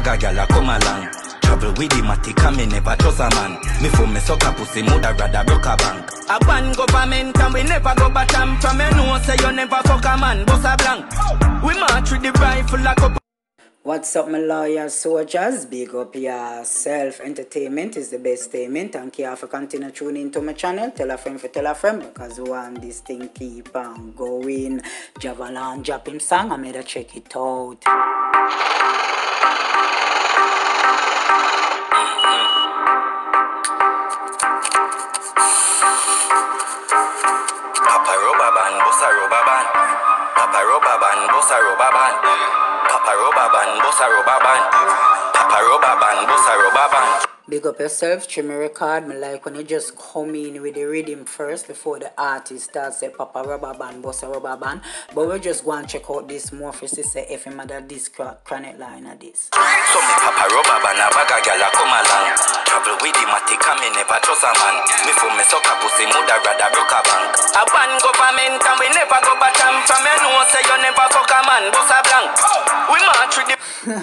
bag a gal a come along. Travel with the matic and me never trust a man. Me for me suck a pussy, mother rather broke a bank. A ban government and we never go batam. From me know say you never fuck a man, boss a blank. We march with the rifle like a... What's up, my loyal soldiers? Big up yourself. Entertainment is the best payment. Thank you for continue tuning into my channel. Tell a friend for tell a friend, because we want this thing keep on going. Jahvillani drop him song. I made a check it out. Papa Rubberband, bossa Rubberband. Papa Rubberband, bossa Rubberband. Papa Rubberband, bossa Rubberband. Papa Rubberband, bossa Rubberband. Big up yourself, trim me record. Me like when you just come in with the rhythm first before the artist starts say Papa Rubberband, bossa Rubberband. But we just go and check out this more for sister if him had this chronic line of this. So me Papa Rubberband, a bag a gal a come along. Travel with the matic and me never trust a man. Me for me suck a pussy, mother rather broke a bank. A ban government and we never go batam. From me know say you never fuck a man, boss a blank. We march with the...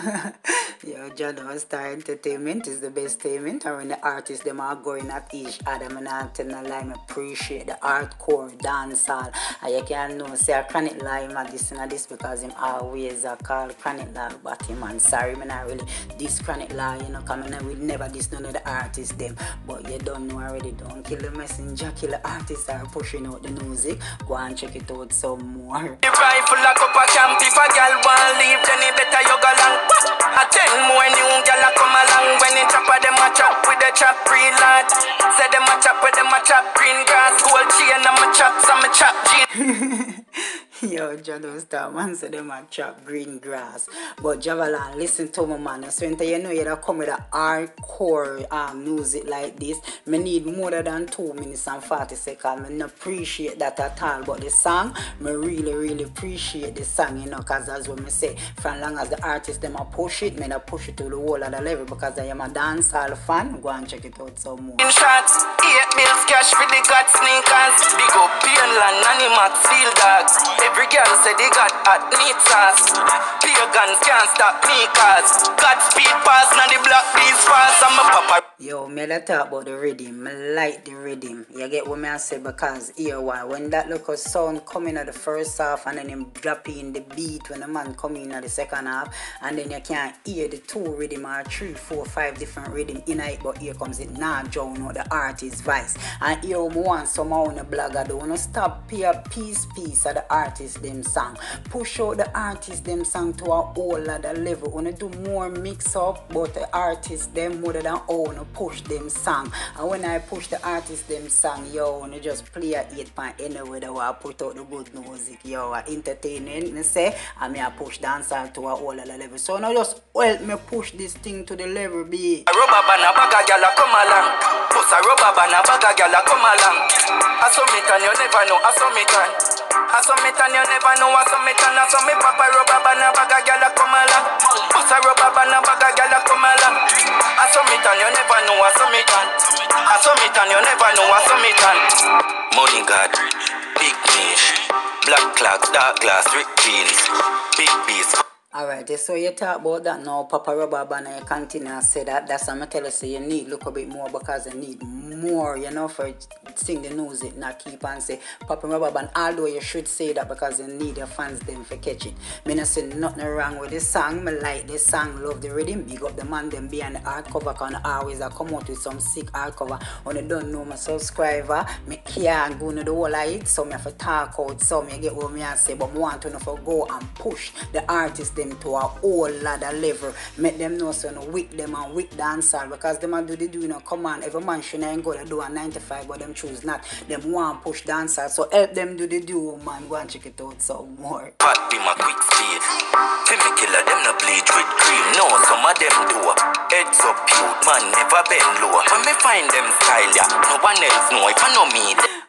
Yo, Jahvillani Star Entertainment is the best payment. And when the artists them are going at each other, I'm not telling a lie, I appreciate the hardcore dancehall. And you can know say a chronic lie at this and this because him always a call chronic lie, but him man sorry, me not really this chronic lie, you know, coming we never this none of the artists them. But you don't know already, don't kill the messenger, kill the artists are pushing out the music. Go and check it out some more. The rifle like up a camp, if a gal want leave, then it better you go long. I tell more new gal a come along. When it chop a them a chop with the chop green lad. Say them a chop with them a chop green grass. Gold chain and a chop some a chop jean. Yo, Jahvillani Star man say them a chop green grass. But Jahvillani, listen to me man. So until you know you come with a hardcore music like this, me need more than 2 minutes and 40 seconds. I don't appreciate that at all. But the song, me really appreciate the song, you know, because that's what me say. From long as the artist them a push it, me a push it to the whole of the level because I am a dancehall fan. Go and check it out some more. In shots, 8 bills cash for the got sneakers. Big up Painland, Animax, Field Dogs. Every girl say they got hot meat sauce. Pagans can't stop me cause God speed pass, now the black bees fast. I'm a papa. Yo, me let talk about the rhythm. I like the rhythm. You get what me I say because here why when that local sound coming at the first half and then him drop in the beat when the man come in at the second half and then you can't hear the 2 rhythm or 3, 4, 5 different rhythm in it, but here comes it now drown out the artist's voice. And here we want somehow on the blogger don't wanna stop pay a piece of the artist them song. Push out the artist them song to a whole other level. Wanna do more mix up but the artists them more than own push them song. And when I push the artist them song, yo, wanna just play a 8 point anyway that I put out the good music, yo, entertaining me say, and me I push dancehall to a whole other level. So now just help me push this thing to the level be. A Rubberband a bag a gal a come along. Plus a Rubberband a bag a gal a come along. I saw me and you never know, I saw me and. I saw me and you never know, I saw me and I saw me Papa Rubberband a bag a gal a come along. Plus a Rubberband a bag a gal a come along. I saw me and you never know, I saw me and. I saw me and you never know, I saw me and. Money God, big niche, black clocks, dark glass, rick jeans, big beats. Alright, so you talk about that now, Papa Rubberband, and you continue to say that. That's what I tell you, so you need look a bit more because you need more, you know, for sing the music, not keep on say Papa Rubberband, although you should say that because you need your fans them for catch it. Me not say nothing wrong with this song, me like this song, love the rhythm, big up the man them behind the hardcover, can always I come out with some sick hardcover. When you don't know my subscriber, me can't go into the whole of it, so me have to talk out some, you get what me I say, but me want to know for go and push the artist them to a whole ladder level. Make them know so no wick them and wick dancehall because them a do the do, you know, come on, every man should ain't go to do a 95 but them choose not. Them want push dancehall, so help them do the do, man. Go and check it out some more. Hot be my quick speed. Timmy killer them no bleach with cream. No, some of them do. Heads up cute, man, never bend low. When me find them style, yeah, no one else know if I know me.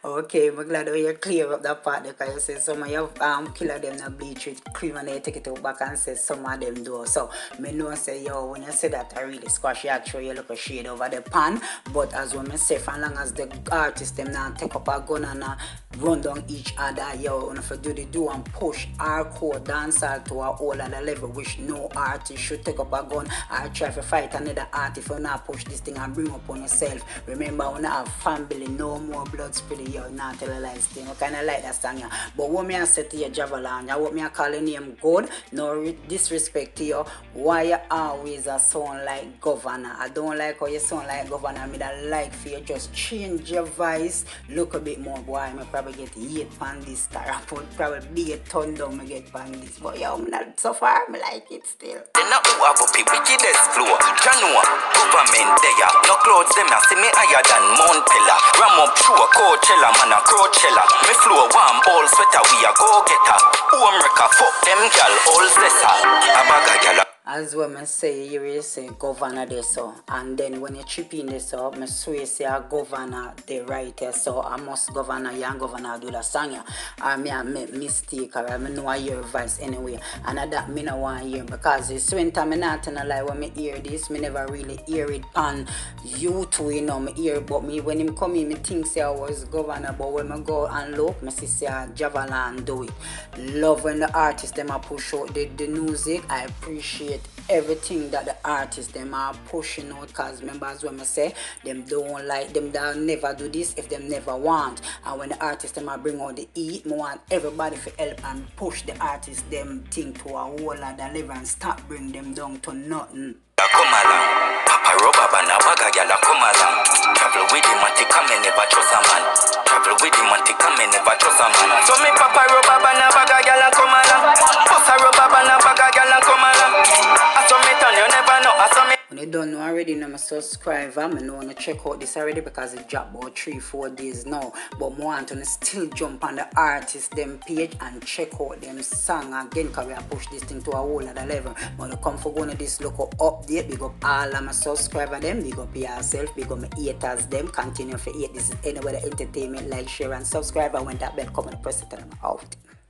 Okay, I'm glad that you clear up that part because you say some of your killer them not bleach with cream and they take it out back and say some of them do. So me know say yo when you say that I really squash you actually you look a shade over the pan. But as when me say for long as the artist them now take up a gun and run down each other, yo, and if you do and push hardcore dancehall to a whole other level which no artist should take up a gun or try to fight another artist if you not push this thing and bring up on yourself. Remember when I have family, no more blood spilling, you not tell a lie thing. I kinda like that song, yeah. But what me I say to you, Jahvillani, what me I call your name good, no disrespect to you. Why you always a sound like governor? I don't like how you sound like governor. I mean I like for you just change your voice, look a bit more boy. I probably get 8 pound this star, probably be a ton down me get pound this. But yo, I'm not so far, I like it still. Then I have a wickedest flow. Janua, government there. No clothes them see me higher than Mount Pillar. Ram up through a Coachella, man a Coachella. Me flow warm, all sweater, we a go getter. Home wrecker, fuck them gal, all sessa. A bag of gal. As when I say, you will say governor there so, and then when you chip in there so, I swear say a governor the right there so, I must governor, young governor do the song ya. I make mistake or I know I hear voice anyway, and that me no want hear because it's when time I not tell a lie when me hear this, me never really hear it pan you too, you know, me hear but me when him come in, me think say I was governor, but when I go and look, me see say Jahvillani do it. Love when the artists them a push out the music, I appreciate everything that the artists them are pushing out because members when I say them don't like them they'll never do this if them never want, and when the artists them are bring out the heat, I want everybody to help and push the artists them thing to a whole other level and stop bring them down to nothing. Come along, Papa Rubberband, a bag of gyal come along. Travel with him and take a man, never trust a man. Travel with him and take a man, never trust a man. So me Papa Rubberband, a bag of gyal come along. Papa Rubberband, a bag of gyal come along. I saw me turn, you never know. I saw me. When you don't know already, I'm a subscriber. I know want to check out this already because it dropped about 3-4 days now. But I want to still jump on the artist them page and check out them song again because we have pushed this thing to a whole other level. When you come for going to this local update, big up all of my subscribers them, big up yourself, big up my haters them. Continue for hate. This is Anywhere Entertainment. Like, share and subscribe. And when that bell come and press it and I'm out.